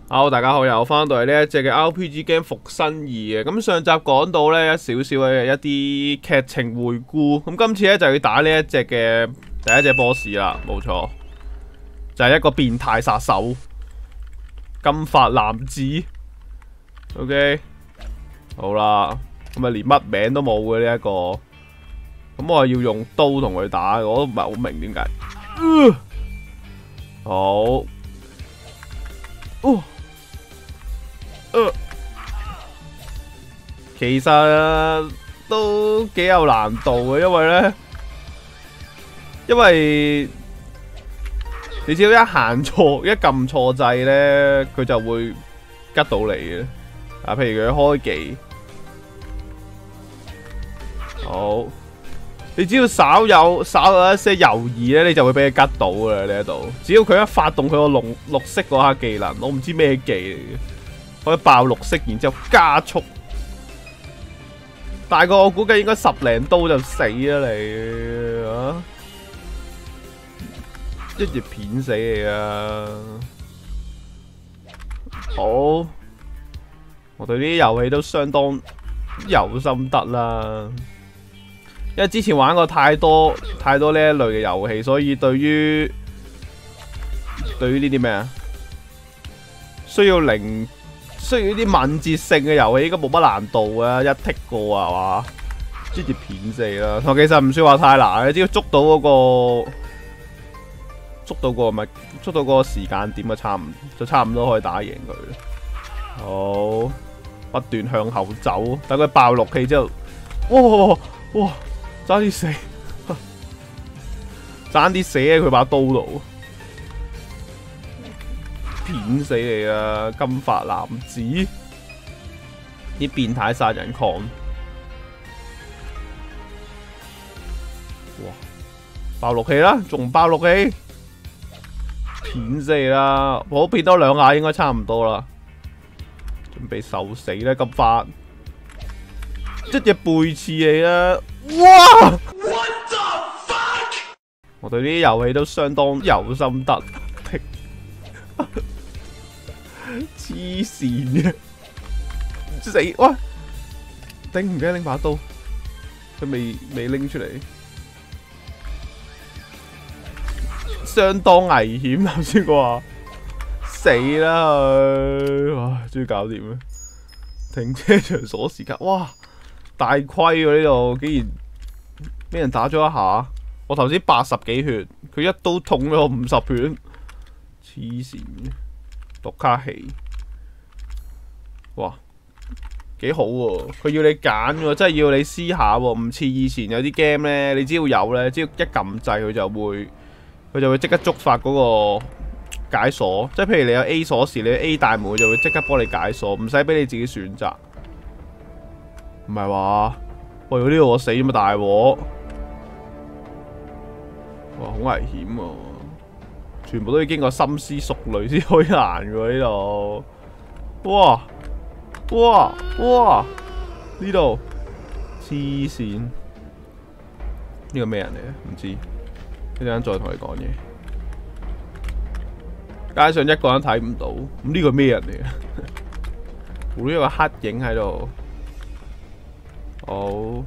Hello，大家好，又翻到嚟呢一隻嘅 RPG game《復生2》嘅。咁上集講到呢少少嘅一啲劇情回顧，咁今次呢就要打呢一隻嘅第一隻 boss 啦，冇錯，就係一個變態殺手金髮男子。OK， 好啦，咁啊連乜名都冇嘅呢一個，咁我係要用刀同佢打，我都唔係好明點解。好。其實都幾有難度嘅，因為你只要一行錯、一撳錯掣呢，佢就會吉到你嘅。啊，譬如佢開技，好，你只要稍有一些猶豫呢，你就會俾佢吉到噶啦呢一度。只要佢一發動佢個綠色嗰下技能，我唔知咩技嚟嘅。可以爆綠色，然之後加速，大概我估計應該10零刀就死啦你啊！一嘢片死你啊！好，我對呢啲遊戲都相當有心得啦，因為之前玩過太多呢一類嘅遊戲，所以對於呢啲咩啊，需要啲敏捷性嘅遊戲應該冇乜難度啊，一剔過啊，係嘛？直接片死啦！其實唔算話太難，只要捉到個時間點就差唔多可以打贏佢。好，不斷向後走，等佢爆落氣之後，哇！爭啲死，爭啲死喺佢把刀度。片死你啊！金髮男子，啲變態殺人狂，哇！爆落氣啦，仲爆落氣，片死你啦！我片多2下應該差唔多啦，準備受死啦！金髮，一隻背刺你啦！哇 ！What the fuck？ 我對呢啲遊戲都相當有心得。黐線嘅，死喂！頂唔記得拎把刀，佢未拎出嚟，相當危險。頭先我話死啦佢，哇！終於搞掂啦！停車場鎖時間，哇！大虧喎呢度，竟然俾人打咗一下。我頭先80幾血，佢一刀捅咗我50血，黐線嘅。讀卡器，哇，幾好喎！佢要你揀喎，真係要你思考喎，唔似以前有啲 game 咧，你只要有咧，只要一撳掣佢就會即刻觸發嗰個解鎖，即係譬如你有 A 鎖匙，你 A 大門佢就會即刻幫你解鎖，唔使俾你自己選擇。唔係話，喂，呢度我死咁大鑊，哇，好危險喎！全部都要經過深思熟慮先可以行嘅呢度，哇！呢度黐線，呢個咩人嚟嘅？唔知，一陣間再同你講嘢。街上一個人睇唔到，咁呢個咩人嚟嘅？呢個黑影喺度，好，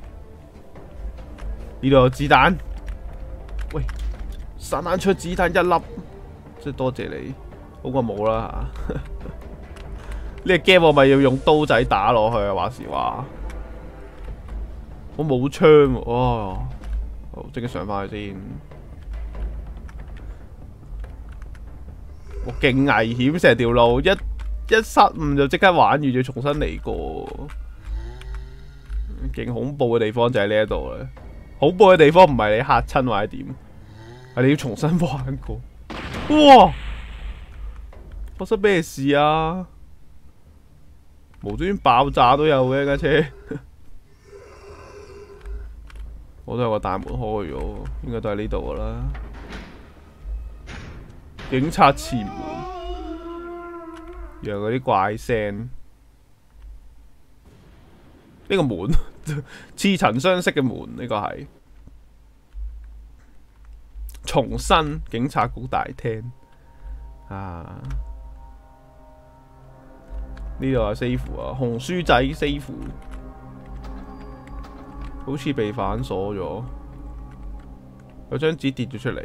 呢度有子彈，喂！散彈出子彈1粒，即係多謝你，好過冇啦吓。呢個 game 我咪要用刀仔打落去啊！話時話，我冇槍喎，哇！好，即刻上翻去先。我勁危險，成條路一失誤就即刻玩完，要重新嚟過。勁恐怖嘅地方就喺呢一度啦。恐怖嘅地方唔係你嚇親或者點。你要重新玩過，哇！發生咩事啊？無端端爆炸都有嘅架車，我都有個大門開咗，應該都係呢度噶啦。警察前門，讓嗰啲怪聲。呢個門似曾相識嘅門，呢個係。重新警察局大廳啊！ 呢度係 save 啊，紅書仔 save， 好似被反鎖咗，有張紙跌咗出嚟。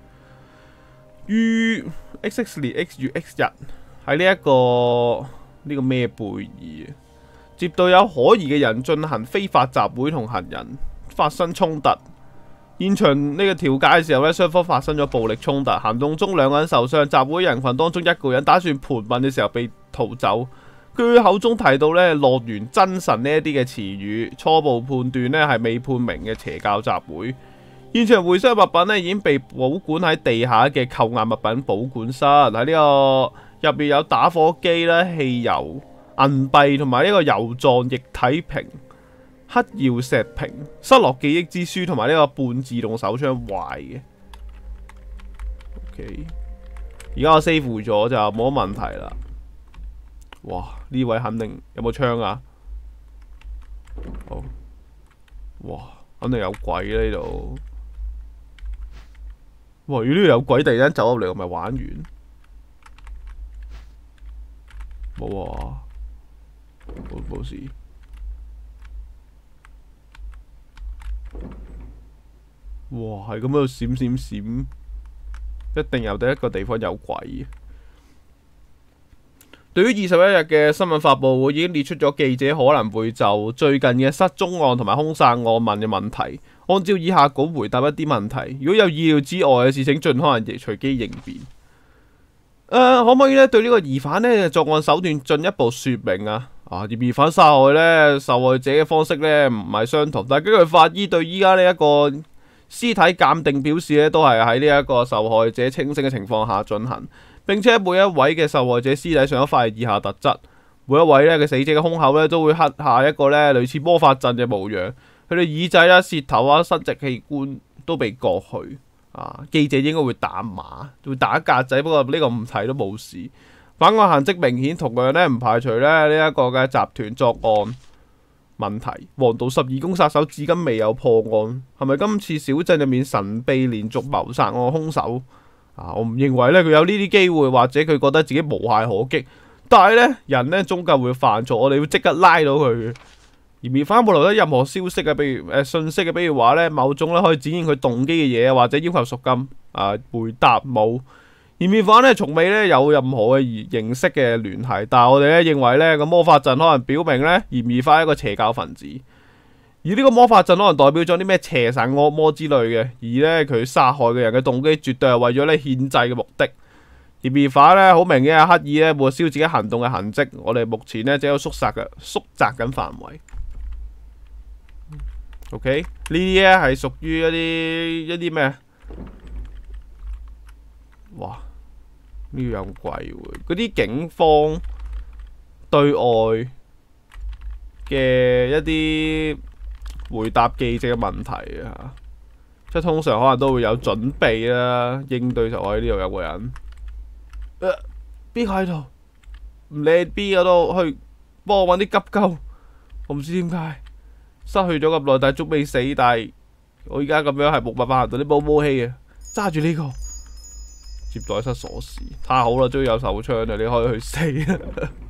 於 XX 列 X 月 X 日喺呢個咩貝爾，接到有可疑嘅人進行非法集會同行人發生衝突。現場呢個調解嘅時候呢，雙方發生咗暴力衝突，行動中2個人受傷。集會人群當中1個人打算盤問嘅時候被逃走。佢口中提到呢樂園真神呢一啲嘅詞語，初步判斷呢係未判明嘅邪教集會。現場回收物品呢已經被保管喺地下嘅扣押物品保管室，喺呢個入面有打火機啦、汽油、銀幣同埋呢個油狀液體瓶、黑曜石瓶、失落記憶之書同埋呢個半自動手槍壞嘅。OK， 而家我 save 咗就冇乜問題啦。哇！呢位肯定有冇槍啊？好，哇！肯定有鬼啦呢度。哇！如果呢度有鬼突然間走入嚟，我咪玩完。冇啊，冇事。哇！係咁喺度閃閃閃，一定有第一個地方有鬼。對於21日嘅新聞發佈會，已經列出咗記者可能會就最近嘅失蹤案同埋兇殺案問嘅問題，按照以下稿回答一啲問題。如果有意料之外嘅事情，盡可能隨機應變。可唔可以咧對呢個疑犯咧作案手段進一步說明啊？而疑犯殺害咧受害者嘅方式咧唔係相同，但係根據法醫對依家呢一個屍體鑑定表示咧，都係喺呢一個受害者清醒嘅情況下進行。並且每一位嘅受害者屍體上都發現以下特質，每一位咧嘅死者嘅胸口咧都會刻下一個咧類似魔法陣嘅模樣，佢哋耳仔啦、舌頭啊、生殖器官都被割去。記者應該會打碼，會打格仔，不過呢個唔睇都冇事。犯案痕跡明顯，同樣咧唔排除咧呢一個嘅集團作案問題。黃道12宮殺手至今未有破案，係咪今次小鎮入面神秘連續謀殺案兇手？我唔認為咧佢有呢啲機會，或者佢覺得自己無懈可擊。但係咧人咧終究會犯錯，我哋要即刻拉到佢。而疑犯冇留低任何消息嘅，比如信息嘅，比如話咧某種咧可以展現佢動機嘅嘢，或者要求贖金。回答冇。而疑犯咧從未咧有任何嘅形式嘅聯繫，但係我哋咧認為咧個魔法陣可能表明咧嫌疑犯係一個邪教分子。而呢個魔法陣可能代表咗啲咩邪神惡魔之類嘅，而咧佢殺害嘅人嘅動機絕對係為咗咧獻祭嘅目的。而疑犯咧好明顯係刻意咧抹消自己行動嘅痕跡。我哋目前咧只有縮窄緊範圍。OK， 呢啲咧係屬於一啲咩？哇！呢個有鬼喎！嗰啲警方對外嘅一啲回答記者嘅問題啊，即係通常可能都會有準備啦，應對就喺呢度有個人。邊個喺度？唔理 B 嗰度去幫我揾啲急救。我唔知點解失去咗咁耐，但係仲未死。但係我而家咁樣係冇辦法行到啲武器嘅。揸住呢個接待室鎖匙，太好啦！終於有手槍啦，你可以去死啦！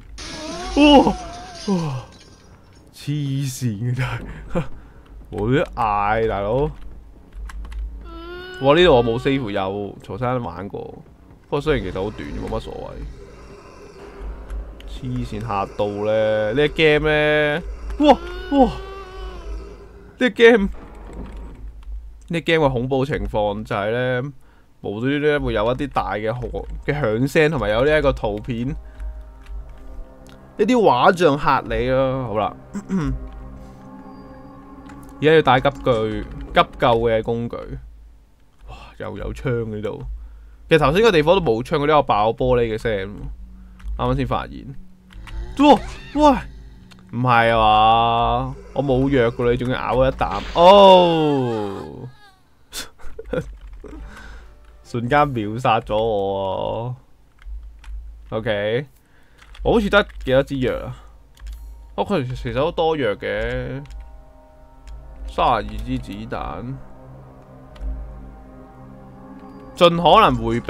哇！黐線嘅真係，我都嗌大佬。哇！呢度我冇 save 有曹生玩過，不過雖然其實好短，冇乜所謂。黐線嚇到咧！呢個 game 咧，哇！呢個 game 嘅恐怖情況就係咧，無端端會有一啲大嘅響聲，同埋有呢一個圖片，一啲畫像嚇你咯。好啦，而家要帶急救嘅工具。哇！又有槍喺度。其實頭先個地方都冇槍，嗰啲有爆玻璃嘅聲。啱啱先發現。喂！唔係啊嘛，我冇藥噶，你仲要咬我一啖，哦！瞬間秒殺咗我啊 ！OK， 我好似得幾多支藥啊？佢其實都多藥嘅，32支子彈，盡可能迴避啦，呢個時候啊，因為。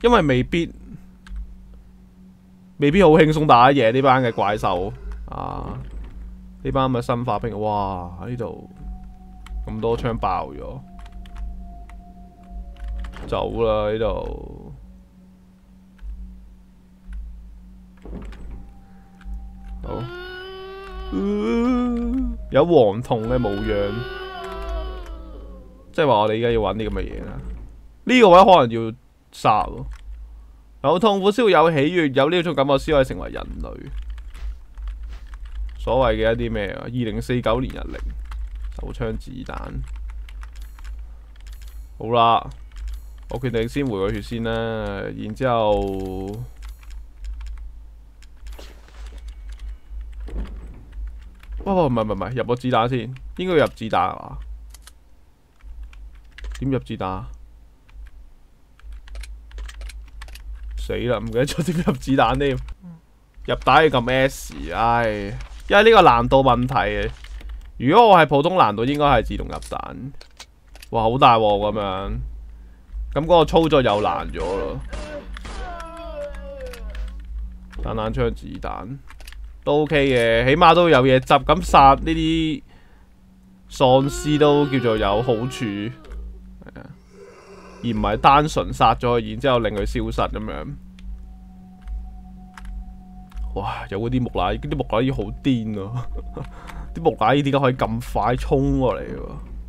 因為未必好輕鬆打嘢呢班嘅怪獸啊！呢班咁嘅生化兵，哇！呢度咁多槍爆咗，走啦呢度。好，有黃銅嘅模樣，即係話我哋而家要揾啲咁嘅嘢啦。呢個位可能要殺喎。有痛苦先會有喜悅，有呢種感覺先可以成為人類。所謂嘅一啲咩啊？2049年日曆，手槍子彈。好啦，我決定先回個血先啦，然之後唔係，入個子彈先，應該要入子彈係嘛？點入子彈？死啦！唔記得咗點入子彈添，入打要撳 S， 唉，因為呢個難度問題嘅。如果我係普通難度，應該係自動入彈。哇，好大鑊咁樣，咁嗰個操作又難咗咯。彈彈槍子彈都 OK 嘅，起碼都有嘢執，咁殺呢啲喪屍都叫做有好處。而唔係單純殺咗佢，然之後令佢消失咁樣。哇！有嗰啲木乃伊，啲木乃伊好癲啊！啲木乃伊點解可以咁快衝過嚟喎？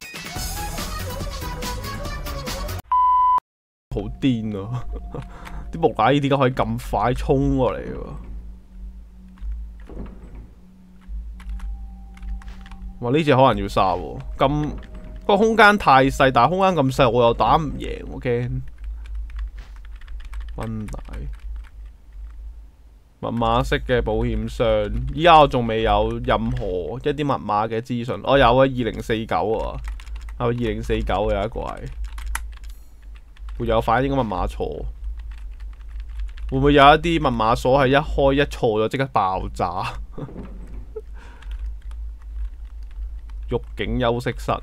好癲啊！啲木乃伊點解可以咁快衝過嚟喎？哇！呢隻可能要殺喎，咁。個空間太細，但係空間咁細，我又打唔贏，我驚。溫帶密碼式嘅保險箱，依家我仲未有任何一啲密碼嘅資訊。我有啊，2049啊，係咪2049有一個係會有反應嘅密碼錯？會唔會有一啲密碼鎖係一開一錯咗即刻爆炸？獄警休息室。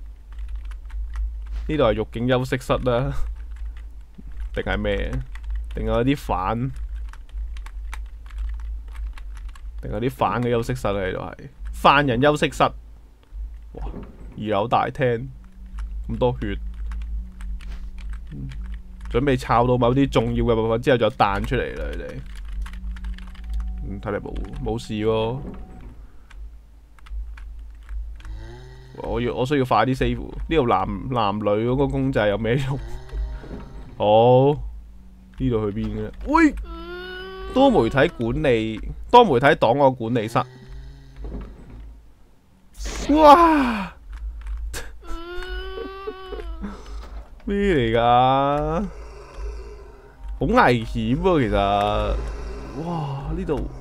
呢度係獄警休息室啦，定係咩？定係啲反？定係啲反嘅休息室啊？呢度係犯人休息室。哇！2樓大廳咁多血，準備抄到某啲重要嘅部分之後就彈出嚟啦！你哋，睇嚟冇事喎。我需要快啲 save。呢度男女嗰個公仔有咩用？好，呢度去邊嘅？喂，多媒體檔案管理室。哇！咩嚟㗎？好危險喎，其實。哇！呢度。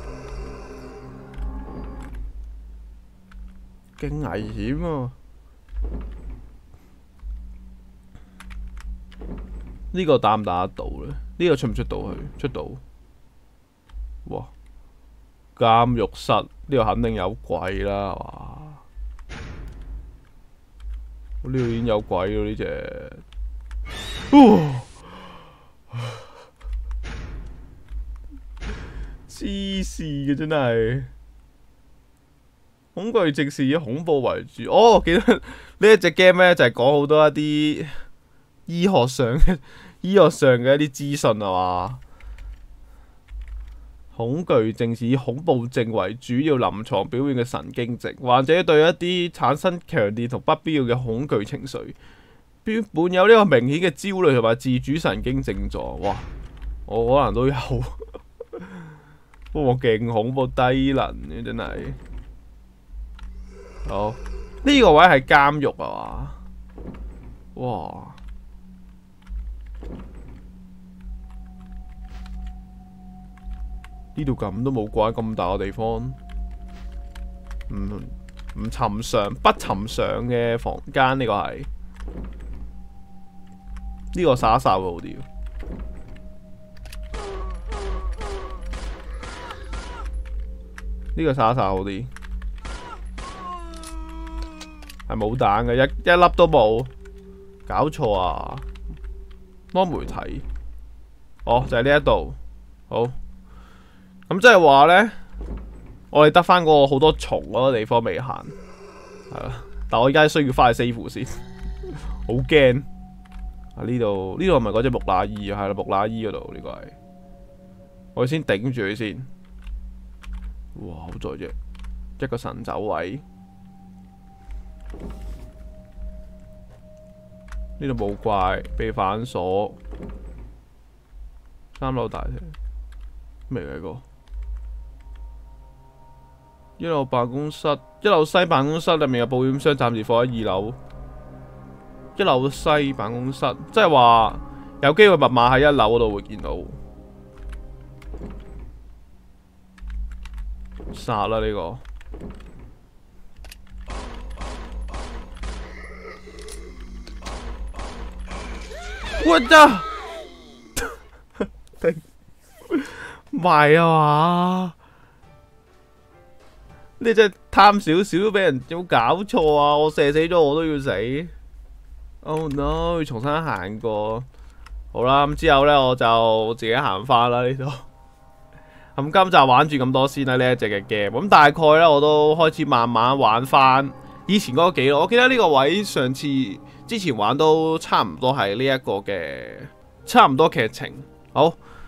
勁危險啊！呢個打唔打得到咧？呢個出唔出到去？出到。哇！監獄室呢度肯定有鬼啦，係嘛？呢度已經有鬼咯，呢隻。黐線嘅真係。恐懼正是以恐怖為主。哦，記得呢一隻 game 咧，就係講好多一啲醫學上嘅一啲資訊係嘛？恐懼正是以恐怖症為主要臨床表現嘅神經症，患者對一啲產生強烈同不必要嘅恐懼情緒，伴有呢個明顯嘅焦慮同埋自主神經症狀。哇！我可能都有，不過我勁恐怖低能嘅真係。好，呢個位係監獄啊嘛？哇！呢度咁都冇怪，咁大個地方，唔尋常、不尋常嘅房間，呢個係呢個灑灑會好啲。呢個灑灑好啲。係冇彈嘅，一粒都冇，搞錯啊！多媒體哦，就係呢一度。好，咁即係話咧，我哋得翻個好多蟲嗰個地方未行，係啦。但我而家需要翻去 save 先，好驚。啊，呢度係咪嗰隻木乃伊啊？係啦，木乃伊嗰度呢個係。我先頂住佢先。哇，好在啫，一個神走位。呢度冇怪，被反鎖。3樓大廳，咩嚟個？1樓辦公室，1樓西辦公室入面嘅保險箱暫時放喺2樓。1樓西辦公室，即係話有機會密碼喺1樓嗰度會見到。殺啦呢個！我呀！唔係啊嘛？你真係貪少少，俾人有搞錯啊！我射死咗我都要死。Oh no！ 要重新行過。好啦，咁之後咧我就自己行翻啦呢度。咁今集玩住咁多先啦，呢一隻嘅 game。咁大概咧我都開始慢慢玩翻以前嗰個記錄。我記得呢個位上次之前玩都差唔多係呢一個嘅，差唔多劇情。好，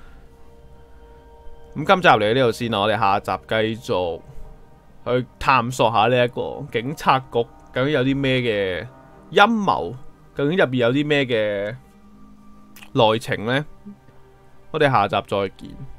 咁今集嚟到呢度先啦，我哋下集繼續去探索下呢一個警察局究竟有啲咩嘅陰謀，究竟入邊有啲咩嘅內情呢？我哋下集再見。